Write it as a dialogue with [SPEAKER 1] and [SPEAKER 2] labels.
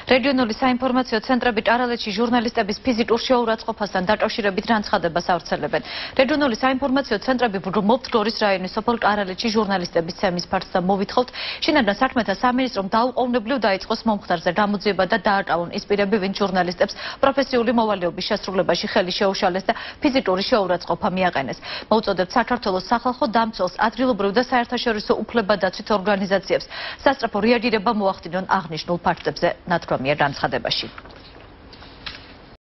[SPEAKER 1] რეგიონული საინფორმაციო ცენტრები ჭარალეთში ჟურნალისტების ფიზიკურ შეურაცხყოფასთან დაკავშირებით განცხადებას ავრცელებენ. რეგიონული საინფორმაციო ცენტრები ვბრუნობთ გორის რაიონის სოფელ ჭარალეთში ჟურნალისტების ცემის ფართს და მოვითხოვთ შინაგან საქმეთა სამინისტრომ დაუყოვნებლივ დაიწყოს მომხდარზე გამოძიება და დააკავონ ის პირები, ვინც ჟურნალისტებს პროფესიული მოვალეობის შესრულებაში ხელი შეუშალეს და ფიზიკური შეურაცხყოფა მიაყენეს. მოუწოდებთ საქართველოს სახალხო დამცველს, ადგილობრივ და საერთაშორისო უფლებადაცვით ორგანიზაციებს სასწრაფო რეაგირება მოახდინონ აღნიშნულ ფაქტებზე, ნათქვამია განცხადებაში.